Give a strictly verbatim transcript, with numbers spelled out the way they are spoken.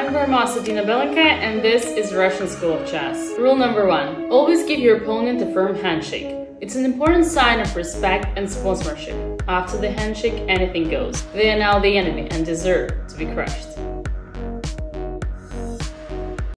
I'm Grandmaster Dina Belenkaya, and this is Russian School of Chess. Rule number one. Always give your opponent a firm handshake. It's an important sign of respect and sportsmanship. After the handshake, anything goes. They are now the enemy and deserve to be crushed.